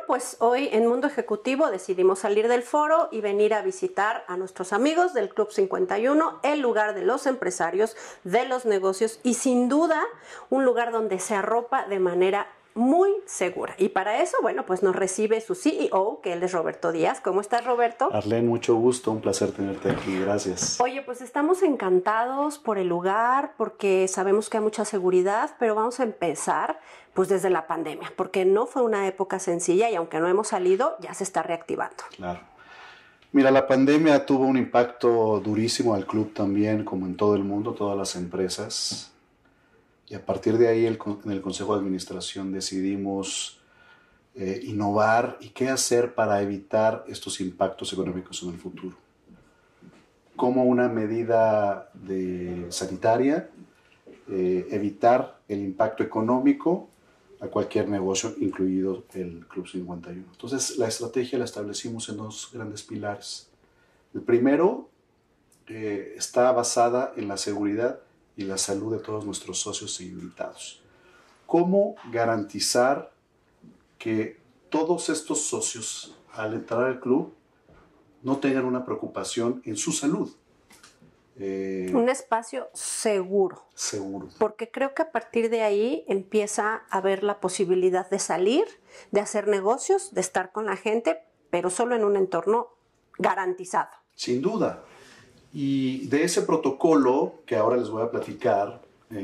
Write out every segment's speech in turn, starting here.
pues hoy en Mundo Ejecutivo decidimos salir del foro y venir a visitar a nuestros amigos del Club 51, el lugar de los empresarios, de los negocios y sin duda un lugar donde se arropa de manera muy segura. Y para eso, bueno, pues nos recibe su CEO, que él es Roberto Díaz. ¿Cómo estás, Roberto? Arlene, mucho gusto, un placer tenerte aquí, gracias. Oye, pues estamos encantados por el lugar, porque sabemos que hay mucha seguridad, pero vamos a empezar pues desde la pandemia, porque no fue una época sencilla y aunque no hemos salido, ya se está reactivando. Claro. Mira, la pandemia tuvo un impacto durísimo al club también, como en todo el mundo, todas las empresas. Y a partir de ahí, en el Consejo de Administración decidimos innovar y qué hacer para evitar estos impactos económicos en el futuro. Como una medida sanitaria, evitar el impacto económico a cualquier negocio, incluido el Club 51. Entonces, la estrategia la establecimos en dos grandes pilares. El primero está basada en la seguridad y la salud de todos nuestros socios e invitados. ¿Cómo garantizar que todos estos socios, al entrar al club, no tengan una preocupación en su salud? Un espacio seguro. Seguro. Porque creo que a partir de ahí empieza a haber la posibilidad de salir, de hacer negocios, de estar con la gente, pero solo en un entorno garantizado. Sin duda. Y de ese protocolo que ahora les voy a platicar,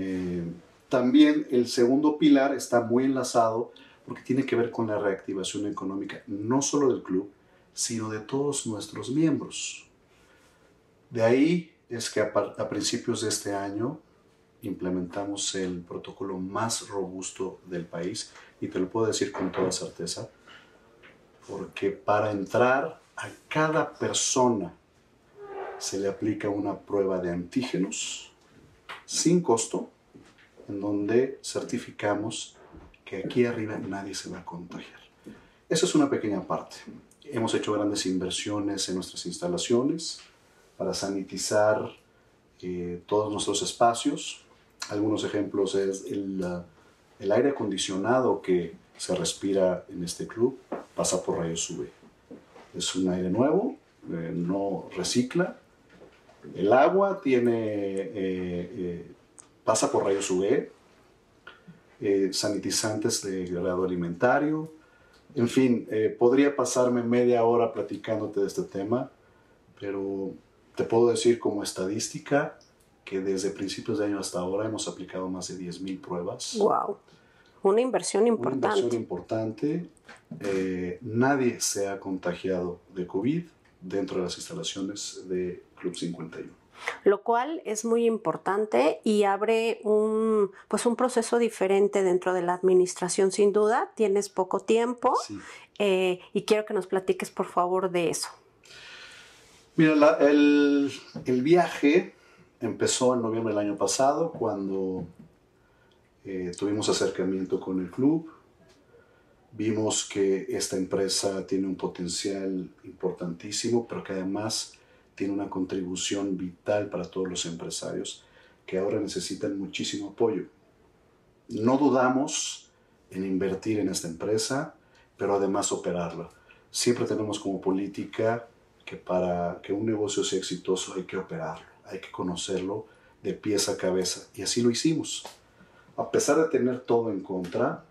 también el segundo pilar está muy enlazado porque tiene que ver con la reactivación económica, no solo del club, sino de todos nuestros miembros. De ahí es que a principios de este año implementamos el protocolo más robusto del país, y te lo puedo decir con toda certeza, porque para entrar a cada persona se le aplica una prueba de antígenos sin costo, en donde certificamos que aquí arriba nadie se va a contagiar. Esa es una pequeña parte. Hemos hecho grandes inversiones en nuestras instalaciones para sanitizar todos nuestros espacios. Algunos ejemplos es el aire acondicionado que se respira en este club pasa por rayos UV. Es un aire nuevo, no recicla. El agua pasa por rayos UV, sanitizantes de grado alimentario. En fin, podría pasarme media hora platicándote de este tema, pero te puedo decir como estadística que desde principios de año hasta ahora hemos aplicado más de 10,000 pruebas. ¡Wow! Una inversión importante. Una inversión importante. Nadie se ha contagiado de COVID dentro de las instalaciones de Club 51. Lo cual es muy importante y abre un proceso diferente dentro de la administración, sin duda. Tienes poco tiempo, sí. Y quiero que nos platiques, por favor, de eso. Mira, el viaje empezó en noviembre del año pasado, cuando tuvimos acercamiento con el club. Vimos que esta empresa tiene un potencial importantísimo, pero que además tiene una contribución vital para todos los empresarios que ahora necesitan muchísimo apoyo. No dudamos en invertir en esta empresa, pero además operarla. Siempre tenemos como política que para que un negocio sea exitoso hay que operarlo, hay que conocerlo de pies a cabeza, y así lo hicimos. A pesar de tener todo en contra,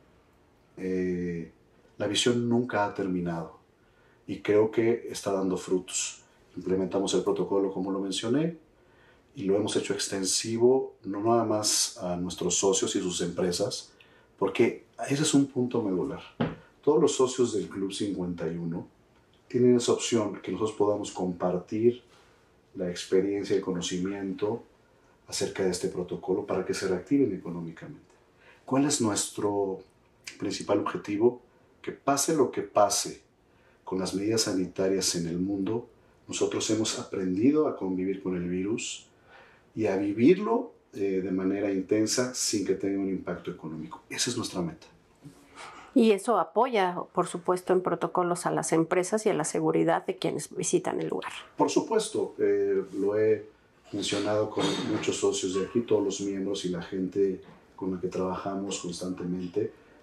la visión nunca ha terminado y creo que está dando frutos. Implementamos el protocolo, como lo mencioné, y lo hemos hecho extensivo no nada más a nuestros socios y sus empresas, porque ese es un punto medular. Todos los socios del Club 51 tienen esa opción, que nosotros podamos compartir la experiencia y el conocimiento acerca de este protocolo para que se reactiven económicamente. ¿Cuál es nuestro principal objetivo? Que pase lo que pase con las medidas sanitarias en el mundo, nosotros hemos aprendido a convivir con el virus y a vivirlo de manera intensa sin que tenga un impacto económico. Esa es nuestra meta. Y eso apoya, por supuesto, en protocolos a las empresas y a la seguridad de quienes visitan el lugar. Por supuesto, lo he mencionado con muchos socios de aquí, todos los miembros y la gente con la que trabajamos constantemente.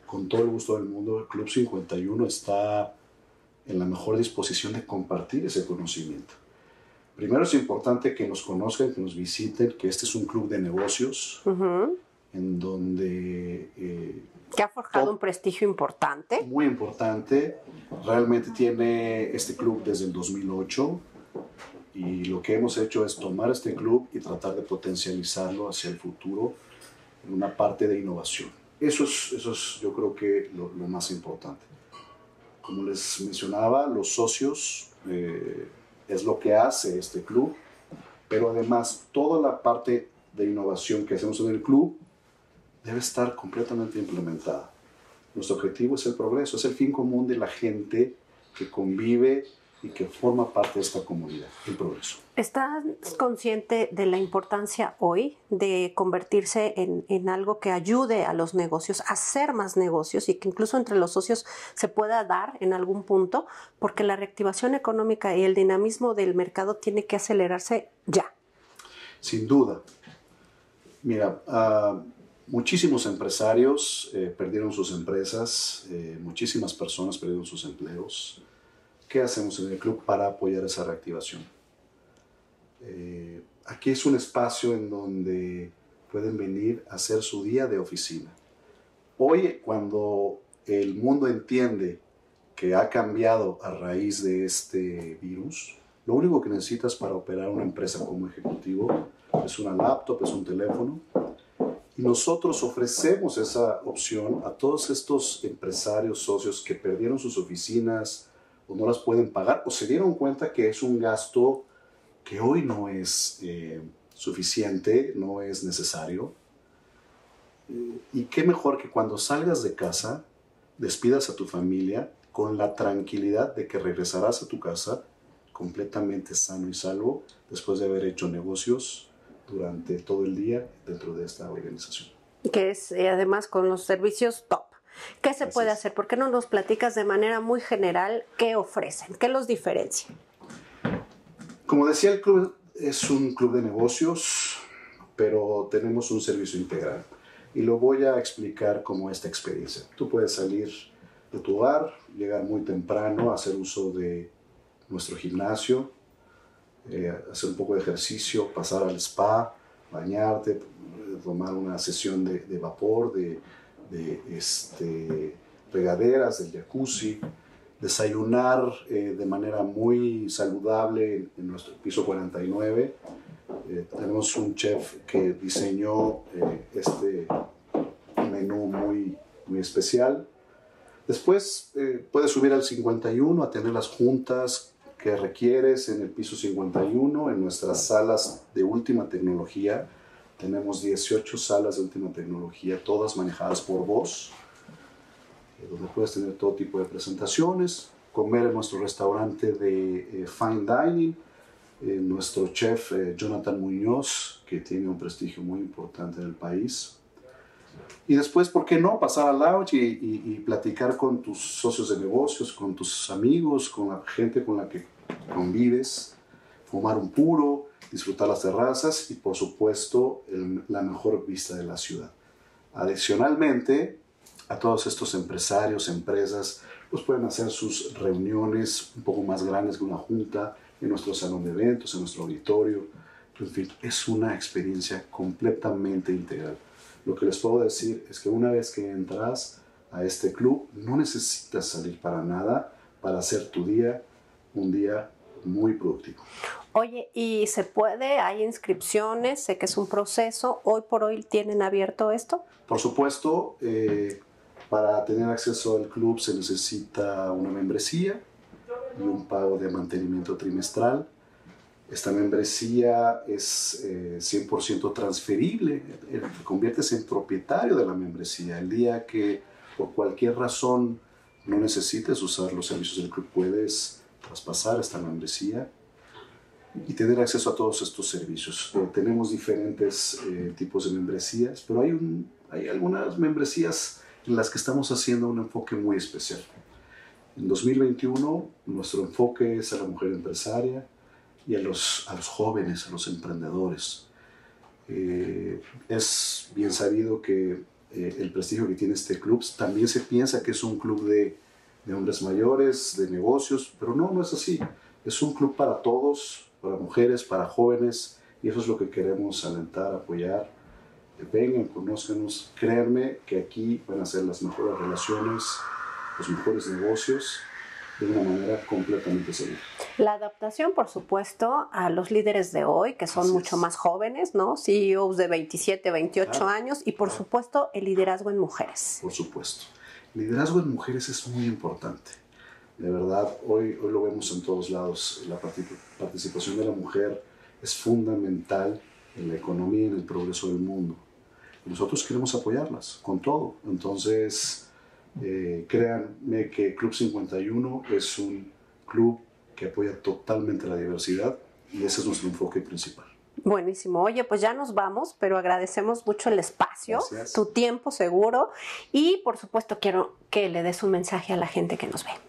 con todo el gusto del mundo, el Club 51 está en la mejor disposición de compartir ese conocimiento. Primero es importante que nos conozcan, que nos visiten, que este es un club de negocios en donde... que ha forjado un prestigio importante. Muy importante. Realmente tiene este club desde el 2008 y lo que hemos hecho es tomar este club y tratar de potencializarlo hacia el futuro en una parte de innovación. Eso es yo creo que lo más importante. Como les mencionaba, los socios es lo que hace este club, pero además toda la parte de innovación que hacemos en el club debe estar completamente implementada. Nuestro objetivo es el progreso, es el fin común de la gente que convive y que forma parte de esta comunidad, el progreso. ¿Estás consciente de la importancia hoy de convertirse en algo que ayude a los negocios, a hacer más negocios y que incluso entre los socios se pueda dar en algún punto? Porque la reactivación económica y el dinamismo del mercado tiene que acelerarse ya. Sin duda. Mira, muchísimos empresarios perdieron sus empresas, muchísimas personas perdieron sus empleos. ¿Qué hacemos en el club para apoyar esa reactivación? Aquí es un espacio en donde pueden venir a hacer su día de oficina. Hoy, cuando el mundo entiende que ha cambiado a raíz de este virus, lo único que necesitas para operar una empresa como ejecutivo es una laptop, es un teléfono. Y nosotros ofrecemos esa opción a todos estos empresarios, socios que perdieron sus oficinas o no las pueden pagar o se dieron cuenta que es un gasto que hoy no es suficiente, no es necesario. Y qué mejor que cuando salgas de casa, despidas a tu familia con la tranquilidad de que regresarás a tu casa completamente sano y salvo después de haber hecho negocios durante todo el día dentro de esta organización. Que es además con los servicios top. ¿Qué se puede hacer? ¿Por qué no nos platicas de manera muy general qué ofrecen? ¿Qué los diferencia? Como decía, el club es un club de negocios, pero tenemos un servicio integral. Y lo voy a explicar como esta experiencia. Tú puedes salir de tu hogar, llegar muy temprano, hacer uso de nuestro gimnasio, hacer un poco de ejercicio, pasar al spa, bañarte, tomar una sesión de vapor, de regaderas, del jacuzzi, desayunar de manera muy saludable en nuestro piso 49. Tenemos un chef que diseñó este menú muy especial. Después puedes subir al 51 a tener las juntas que requieres en el piso 51, en nuestras salas de última tecnología. Tenemos 18 salas de última tecnología, todas manejadas por voz, donde puedes tener todo tipo de presentaciones, comer en nuestro restaurante de Fine Dining, nuestro chef Jonathan Muñoz, que tiene un prestigio muy importante en el país. Y después, ¿por qué no? Pasar al lounge y platicar con tus socios de negocios, con tus amigos, con la gente con la que convives, fumar un puro, disfrutar las terrazas y, por supuesto, la mejor vista de la ciudad. Adicionalmente, a todos estos empresarios, empresas, pues pueden hacer sus reuniones un poco más grandes que una junta en nuestro salón de eventos, en nuestro auditorio. En fin, es una experiencia completamente integral. Lo que les puedo decir es que una vez que entras a este club, no necesitas salir para nada para hacer tu día un día muy productivo. Oye, ¿y se puede? ¿Hay inscripciones? Sé que es un proceso. ¿Hoy por hoy tienen abierto esto? Por supuesto, para tener acceso al club se necesita una membresía y un pago de mantenimiento trimestral. Esta membresía es 100% transferible, te conviertes en propietario de la membresía. El día que por cualquier razón no necesites usar los servicios del club, puedes traspasar esta membresía y tener acceso a todos estos servicios. Tenemos diferentes tipos de membresías, pero hay algunas membresías en las que estamos haciendo un enfoque muy especial. En 2021, nuestro enfoque es a la mujer empresaria y a los jóvenes, a los emprendedores. Es bien sabido que el prestigio que tiene este club. También se piensa que es un club de hombres mayores, de negocios, pero no es así. Es un club para todos, para mujeres, para jóvenes, y eso es lo que queremos alentar, apoyar. Vengan, conózcanos, créanme que aquí van a ser las mejores relaciones, los mejores negocios, de una manera completamente segura. La adaptación, por supuesto, a los líderes de hoy, que son mucho más jóvenes, ¿no? CEOs de 27, 28 años, y por supuesto el liderazgo en mujeres. Por supuesto. El liderazgo en mujeres es muy importante. De verdad, hoy lo vemos en todos lados. La participación de la mujer es fundamental en la economía y en el progreso del mundo. Y nosotros queremos apoyarlas con todo. Entonces, créanme que Club 51 es un club que apoya totalmente la diversidad y ese es nuestro enfoque principal. Buenísimo. Oye, pues ya nos vamos, pero agradecemos mucho el espacio, Gracias. Tu tiempo seguro y por supuesto quiero que le des un mensaje a la gente que nos ve.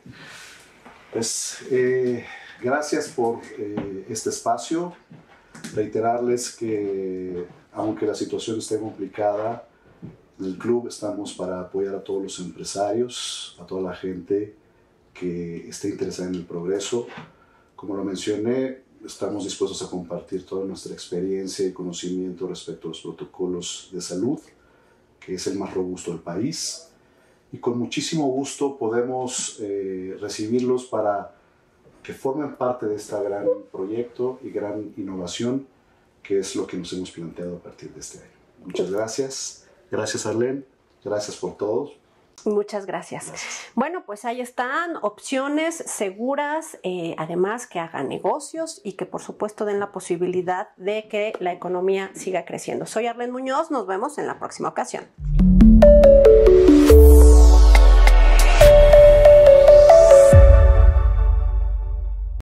Pues gracias por este espacio. Reiterarles que aunque la situación esté complicada, en el club estamos para apoyar a todos los empresarios, a toda la gente que esté interesada en el progreso. Como lo mencioné, estamos dispuestos a compartir toda nuestra experiencia y conocimiento respecto a los protocolos de salud, que es el más robusto del país. Y con muchísimo gusto podemos recibirlos para que formen parte de este gran proyecto y gran innovación, que es lo que nos hemos planteado a partir de este año. Muchas gracias. Gracias, Arlene. Gracias por todo. Muchas gracias. Bueno, pues ahí están opciones seguras, además que hagan negocios y que por supuesto den la posibilidad de que la economía siga creciendo. Soy Arlene Muñoz, nos vemos en la próxima ocasión.